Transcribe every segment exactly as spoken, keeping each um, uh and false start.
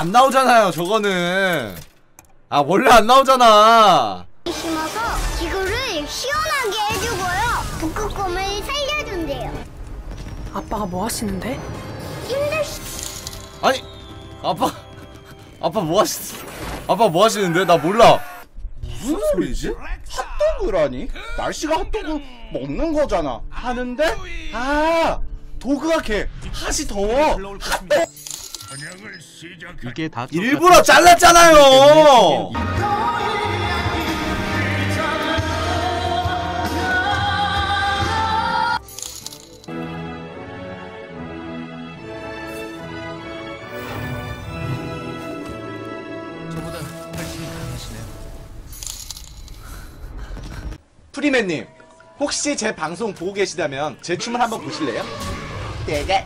안 나오잖아요 저거는. 아 원래 안 나오잖아. 심어서 지구를 시원하게 해주고요. 북극곰을 살려준대요. 아빠가 뭐 하시는데? 힘들. 아니 아빠 아빠 뭐 하시 아빠 뭐 하시는데? 나 몰라. 무슨 소리지? 핫도그라니? 날씨가 핫도그 먹는 거잖아. 하는데 아 도그가 걔 핫이 더워. 이게 다 일부러 잘랐잖아요. 저보다 훨씬 강하시네요. 프리맨님 혹시 제 방송 보고 계시다면 제 춤을 한번 보실래요? 내가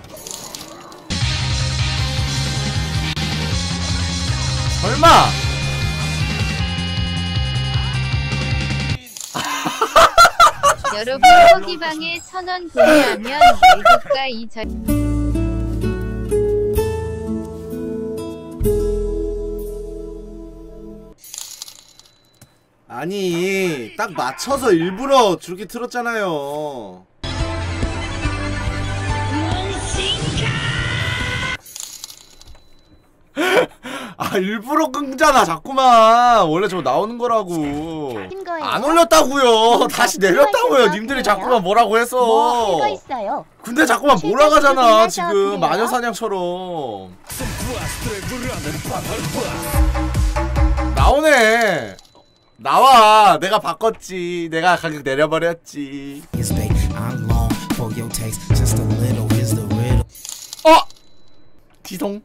설마. 여러분 허기방에 천원 보내하면 외국가 이절. 아니 딱 맞춰서 일부러 저렇게 틀었잖아요. 아 일부러 끈잖아 자꾸만. 원래 저거 나오는 거라고. 안 올렸다고요. 다시 내렸다고요. 님들이 자꾸만 뭐라고 해서. 뭐 있어요? 근데 자꾸만 몰아가잖아 지금 마녀사냥처럼. 나오네. 나와. 내가 바꿨지. 내가 가격 내려버렸지. 어? 지동.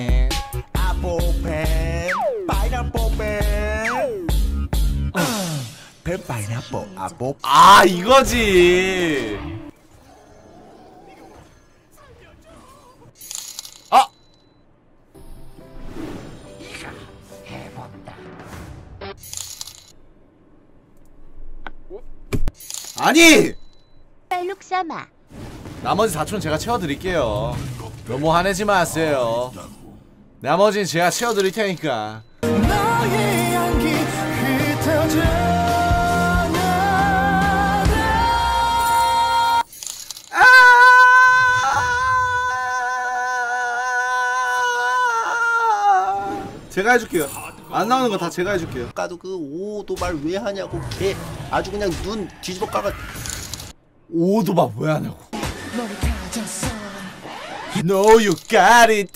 아포펜 파인애플펜 펜 파인애플 아포. 아 이거지. 아 아니 빨룩사마. 나머지 사촌 제가 채워드릴게요. 너무 화내지 마세요. 나머지는 제가 채워드릴 테니까. 제가 해줄게요. 안 나오는 거 다 제가 해줄게요. 아까도 그 오도발 왜 하냐고 걔 아주 그냥 눈 뒤집어 까가. 오도박 왜 하냐고. No you got it.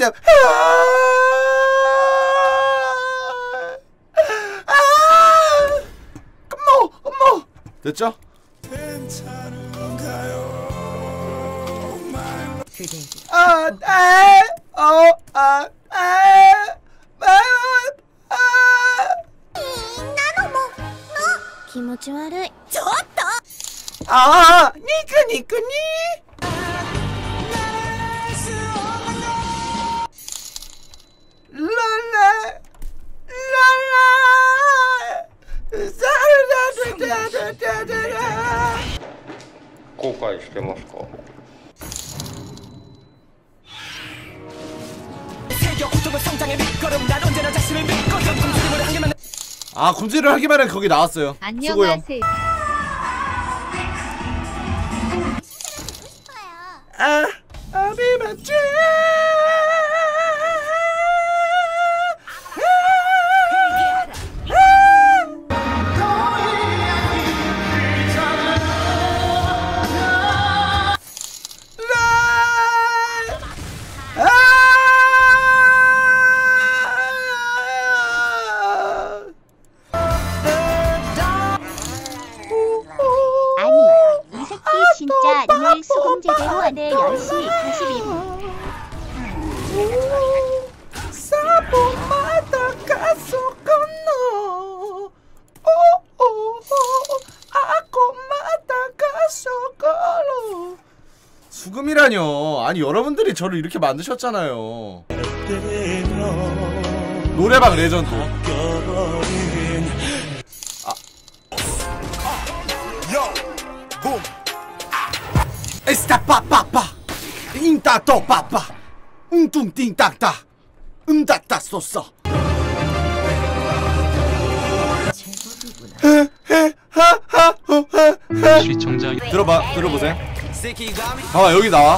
엄마 엄마 됐죠? 아, 아, 어, 아, 아, 나는 뭐, 너 기모치悪い. 좋다. 아, 니크 니크 니. 랄라, 랄라, 사라다다다다다. 後悔してますか? 아 굶주리를 하기만 해. 거기 나왔어요. 안녕하세요. 아, 아비마치. 진짜 오늘 수금 제대로 하네. 열 시 사십이 분. 수금이라뇨. 아니 여러분들이 저를 이렇게 만드셨잖아요. 노래방 레전드. 아. 에스타 빠빠빠 인따또 빠빠 웅뚱띵땅따 음다다 쏘써. 시청자 들어봐, 들어보세요. 봐봐, 여기 나와.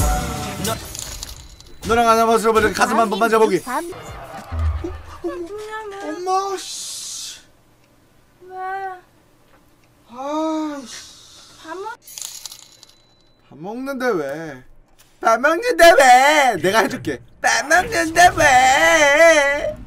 너랑 하나 맞춰보자. 가슴 한 번 만져보기. 엄마 씨. 왜? 아이씨. 밥 먹... 밥 먹는데 왜? 밥 먹는데 왜? 내가 해줄게. 밥 먹는데 왜?